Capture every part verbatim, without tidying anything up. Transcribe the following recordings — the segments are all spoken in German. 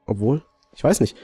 Obwohl, ich weiß nicht.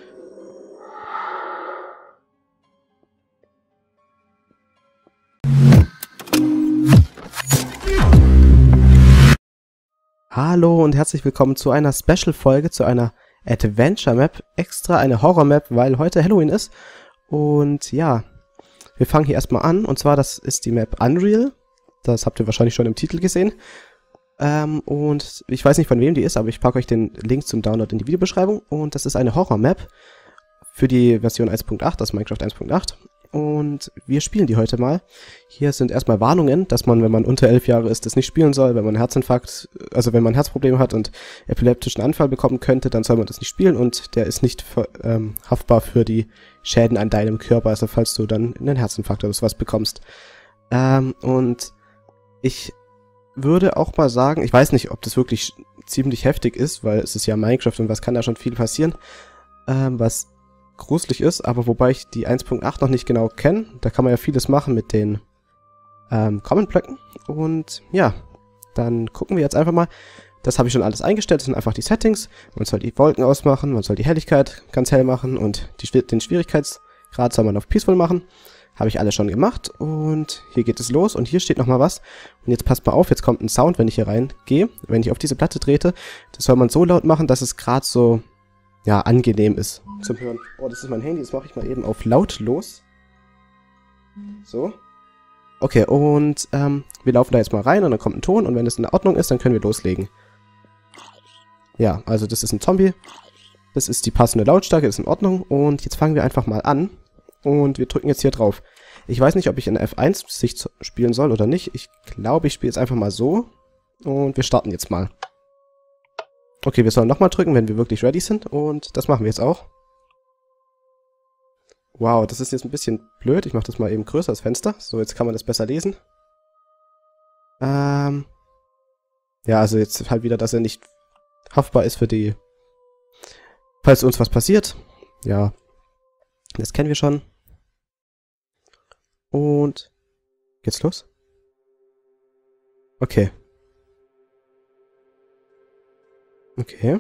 Hallo und herzlich willkommen zu einer Special-Folge, zu einer Adventure-Map. Extra eine Horror-Map, weil heute Halloween ist. Und ja, wir fangen hier erstmal an. Und zwar, das ist die Map Unreal. Das habt ihr wahrscheinlich schon im Titel gesehen. Ähm, und ich weiß nicht, von wem die ist, aber ich packe euch den Link zum Download in die Videobeschreibung. Und das ist eine Horror-Map für die Version eins Punkt acht, das Minecraft eins Punkt acht. Und wir spielen die heute mal. Hier sind erstmal Warnungen, dass man, wenn man unter elf Jahre ist, das nicht spielen soll. Wenn man einen Herzinfarkt, also wenn man Herzprobleme hat und epileptischen Anfall bekommen könnte, dann soll man das nicht spielen. Und der ist nicht für, ähm, haftbar für die Schäden an deinem Körper, also falls du dann einen Herzinfarkt oder sowas bekommst. Ähm, und ich würde auch mal sagen, ich weiß nicht, ob das wirklich ziemlich heftig ist, weil es ist ja Minecraft und was kann da schon viel passieren, ähm, was gruselig ist, aber wobei ich die eins Punkt acht noch nicht genau kenne, da kann man ja vieles machen mit den ähm, Common-Blöcken. Und ja, dann gucken wir jetzt einfach mal. Das habe ich schon alles eingestellt, das sind einfach die Settings. Man soll die Wolken ausmachen, man soll die Helligkeit ganz hell machen und die, den Schwierigkeitsgrad soll man auf Peaceful machen. Habe ich alles schon gemacht und hier geht es los und hier steht nochmal was. Und jetzt passt mal auf, jetzt kommt ein Sound, wenn ich hier reingehe. Wenn ich auf diese Platte trete, das soll man so laut machen, dass es gerade so, ja, angenehm ist zum Hören. Oh, das ist mein Handy, das mache ich mal eben auf lautlos. So. Okay, und ähm, wir laufen da jetzt mal rein und dann kommt ein Ton und wenn es in Ordnung ist, dann können wir loslegen. Ja, also das ist ein Zombie. Das ist die passende Lautstärke, ist in Ordnung. Und jetzt fangen wir einfach mal an. Und wir drücken jetzt hier drauf. Ich weiß nicht, ob ich in F eins Sicht spielen soll oder nicht. Ich glaube, ich spiele jetzt einfach mal so. Und wir starten jetzt mal. Okay, wir sollen nochmal drücken, wenn wir wirklich ready sind. Und das machen wir jetzt auch. Wow, das ist jetzt ein bisschen blöd. Ich mache das mal eben größer, das Fenster. So, jetzt kann man das besser lesen. Ähm. Ja, also jetzt halt wieder, dass er nicht haftbar ist für die... Falls uns was passiert. Ja. Das kennen wir schon. Und... Geht's los? Okay. Okay.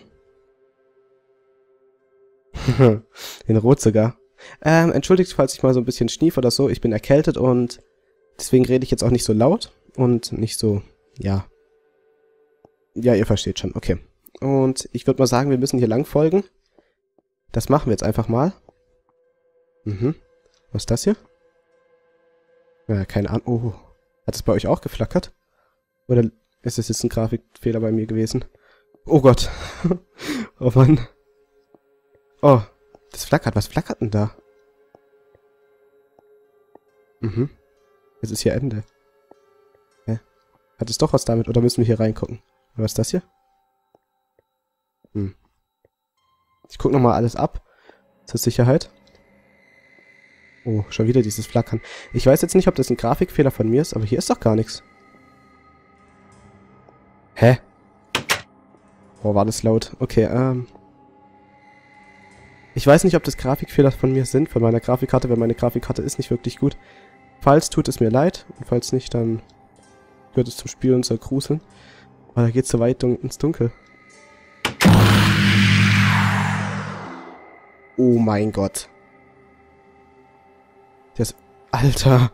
In Rot sogar. Ähm, entschuldigt, falls ich mal so ein bisschen schnief oder so. Ich bin erkältet und deswegen rede ich jetzt auch nicht so laut und nicht so, ja. Ja, ihr versteht schon. Okay. Und ich würde mal sagen, wir müssen hier lang folgen. Das machen wir jetzt einfach mal. Mhm. Was ist das hier? Ja, keine Ahnung. Oh. Hat es bei euch auch geflackert? Oder ist es jetzt ein Grafikfehler bei mir gewesen? Oh Gott. Oh Mann. Oh, das flackert. Was flackert denn da? Mhm. Jetzt ist hier Ende. Hä? Hat es doch was damit? Oder müssen wir hier reingucken? Was ist das hier? Hm. Ich gucke nochmal alles ab. Zur Sicherheit. Oh, schon wieder dieses Flackern. Ich weiß jetzt nicht, ob das ein Grafikfehler von mir ist, aber hier ist doch gar nichts. Hä? Oh, war das laut. Okay, ähm... Ich weiß nicht, ob das Grafikfehler von mir sind, von meiner Grafikkarte, weil meine Grafikkarte ist nicht wirklich gut. Falls, tut es mir leid. Und falls nicht, dann gehört es zum Spiel und soll gruseln. Aber da geht's so weit dun ins Dunkel. Oh mein Gott. Das... Alter.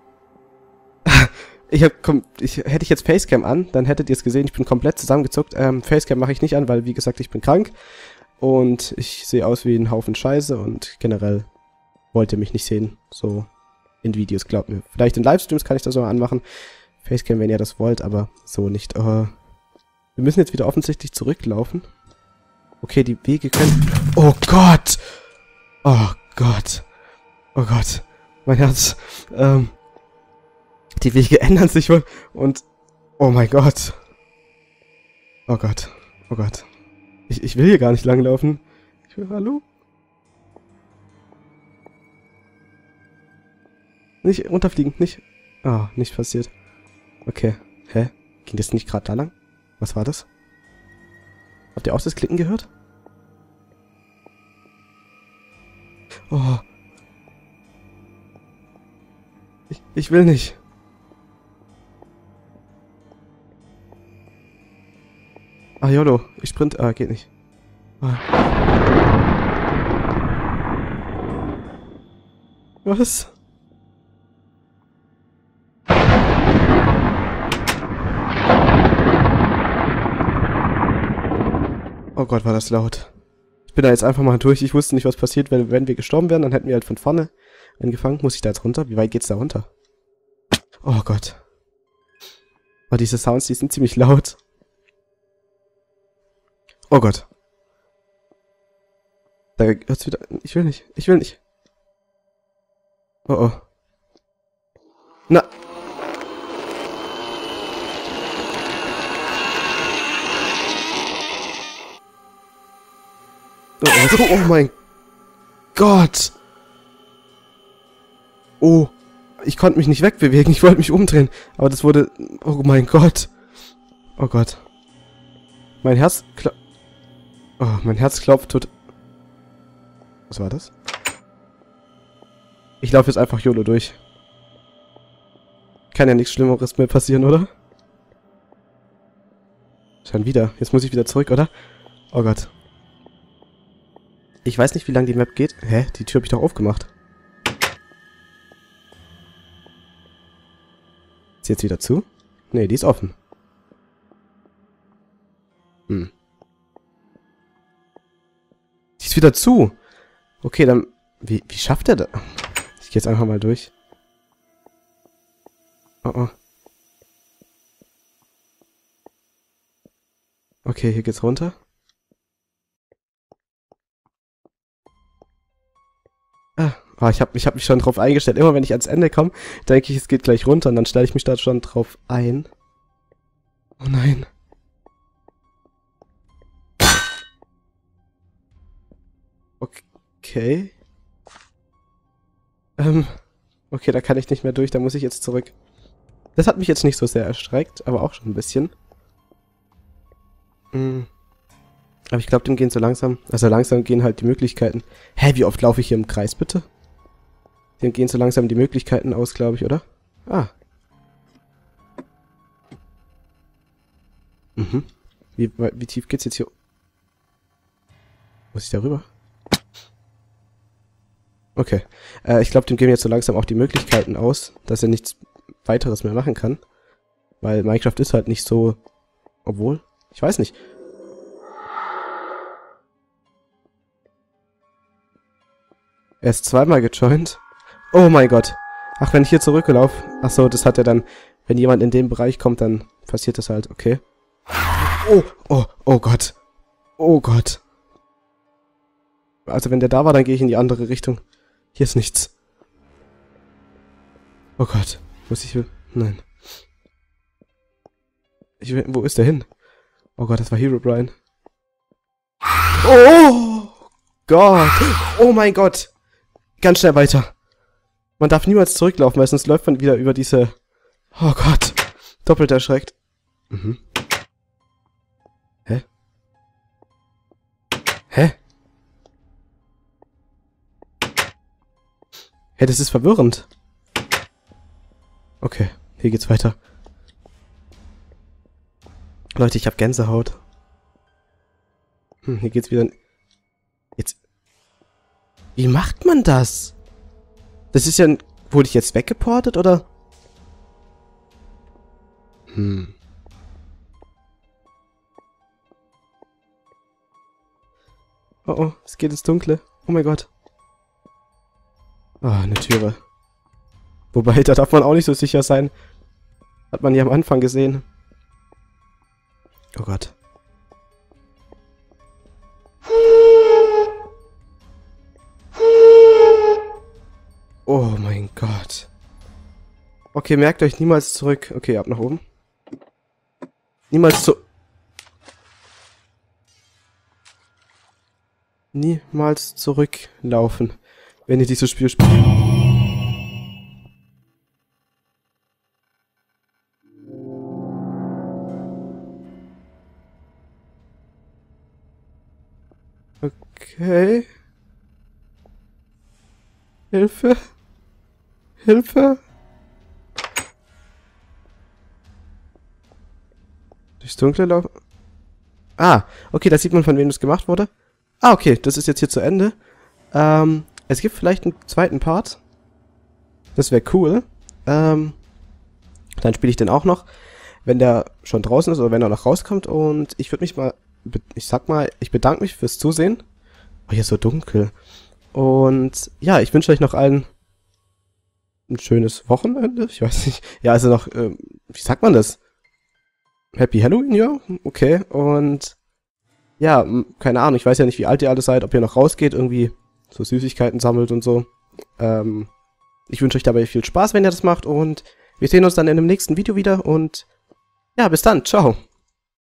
Ich hab... Komm, ich, hätte ich jetzt Facecam an, dann hättet ihr es gesehen, ich bin komplett zusammengezuckt. Ähm, Facecam mache ich nicht an, weil, wie gesagt, ich bin krank. Und ich sehe aus wie ein Haufen Scheiße und generell wollt ihr mich nicht sehen. So in Videos, glaubt mir. Vielleicht in Livestreams kann ich das auch anmachen. Facecam, wenn ihr das wollt, aber so nicht. Uh, wir müssen jetzt wieder offensichtlich zurücklaufen. Okay, die Wege können... Oh Gott! Oh Gott! Oh Gott! Mein Herz. Ähm, die Wege ändern sich wohl und... Oh mein Gott! Oh Gott! Oh Gott! Ich, ich will hier gar nicht langlaufen. Ich will, hallo? Nicht runterfliegen, nicht... Ah, oh, nicht passiert. Okay. Hä? Ging das nicht gerade da lang? Was war das? Habt ihr auch das Klicken gehört? Oh. Ich, ich will nicht. Ah, YOLO. Ich sprint. Ah, geht nicht. Ah. Was? Oh Gott, war das laut. Ich bin da jetzt einfach mal durch. Ich wusste nicht, was passiert, weil wenn wir gestorben wären, dann hätten wir halt von vorne angefangen. Muss ich da jetzt runter? Wie weit geht's da runter? Oh Gott. Oh, diese Sounds, die sind ziemlich laut. Oh Gott. Da hört's wieder... Ich will nicht. Ich will nicht. Oh oh. Na... Oh, oh, oh mein Gott. Oh. Ich konnte mich nicht wegbewegen. Ich wollte mich umdrehen. Aber das wurde... Oh mein Gott. Oh Gott. Mein Herz... Kla oh, mein Herz klopft tot... Was war das? Ich laufe jetzt einfach YOLO durch. Kann ja nichts Schlimmeres mehr passieren, oder? Schon wieder. Jetzt muss ich wieder zurück, oder? Oh Gott. Ich weiß nicht, wie lange die Map geht. Hä? Die Tür habe ich doch aufgemacht. Ist die jetzt wieder zu? Nee, die ist offen. Hm. Die ist wieder zu. Okay, dann... Wie, wie schafft er das? Ich gehe jetzt einfach mal durch. Oh oh. Okay, hier geht's runter. Ah, oh, ich habe ich hab mich schon drauf eingestellt. Immer wenn ich ans Ende komme, denke ich, es geht gleich runter und dann stelle ich mich da schon drauf ein. Oh nein. Okay. Ähm, okay, da kann ich nicht mehr durch, da muss ich jetzt zurück. Das hat mich jetzt nicht so sehr erschreckt, aber auch schon ein bisschen. Hm. Aber ich glaube, dem gehen so langsam, also langsam gehen halt die Möglichkeiten. Hä, wie oft laufe ich hier im Kreis, bitte? Dem gehen so langsam die Möglichkeiten aus, glaube ich, oder? Ah. Mhm. Wie, wie tief geht's jetzt hier? Muss ich da rüber? Okay. Äh, ich glaube, dem gehen jetzt so langsam auch die Möglichkeiten aus, dass er nichts weiteres mehr machen kann. Weil Minecraft ist halt nicht so... Obwohl? Ich weiß nicht. Er ist zweimal gejoint. Oh mein Gott. Ach, wenn ich hier zurücklaufe. Ach so, das hat er dann... Wenn jemand in den Bereich kommt, dann passiert das halt. Okay. Oh, oh, oh Gott. Oh Gott. Also wenn der da war, dann gehe ich in die andere Richtung. Hier ist nichts. Oh Gott. Muss ich... Nein. Ich will, wo ist der hin? Oh Gott, das war Herobrine. Oh Gott. Oh mein Gott. Ganz schnell weiter. Man darf niemals zurücklaufen, weil sonst läuft man wieder über diese... Oh Gott. Doppelt erschreckt. Mhm. Hä? Hä? Hä, das ist verwirrend. Okay, hier geht's weiter. Leute, ich hab Gänsehaut. Hm, hier geht's wieder... Jetzt... Wie macht man das? Das ist ja... Ein... Wurde ich jetzt weggeportet, oder? Hm. Oh oh, es geht ins Dunkle. Oh mein Gott. Ah, oh, eine Türe. Wobei, da darf man auch nicht so sicher sein. Hat man ja am Anfang gesehen. Oh Gott. Oh mein Gott. Okay, merkt euch niemals zurück. Okay, ab nach oben. Niemals zu... Niemals zurücklaufen, wenn ihr dieses Spiel spielt. Okay. Hilfe. Hilfe. Durchs Dunkle laufen. Ah, okay, da sieht man, von wem das gemacht wurde. Ah, okay, das ist jetzt hier zu Ende. Ähm, es gibt vielleicht einen zweiten Part. Das wäre cool. Ähm, dann spiele ich den auch noch, wenn der schon draußen ist oder wenn er noch rauskommt. Und ich würde mich mal, ich sag mal, ich bedanke mich fürs Zusehen. Oh, hier ist so dunkel. Und ja, ich wünsche euch noch allen ein schönes Wochenende. Ich weiß nicht. Ja, also noch, ähm, wie sagt man das? Happy Halloween, ja? Okay. Und ja, m- keine Ahnung, ich weiß ja nicht, wie alt ihr alle seid, ob ihr noch rausgeht, irgendwie so Süßigkeiten sammelt und so. Ähm, ich wünsche euch dabei viel Spaß, wenn ihr das macht. Und wir sehen uns dann in dem nächsten Video wieder. Und ja, bis dann. Ciao.